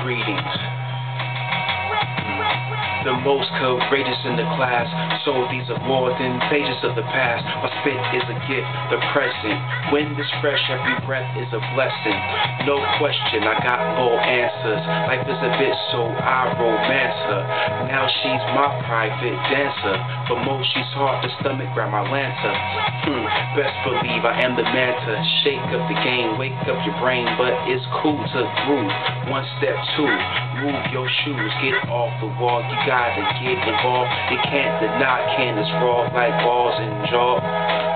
Greetings. The most courageous in the class, so these are more than pages of the past. My spit is a gift, the present. Wind is fresh, every breath is a blessing. No question, I got full answers. Life is a bitch, so I romance her. Now she's my private dancer. For most, she's hard to stomach, grab my lantern. Best believe I am the man to shake up the game, wake up your brain, but it's cool to groove. One step, two, move your shoes, get off the wall, you gotta get involved. You can't deny, can it's raw like balls and jaw.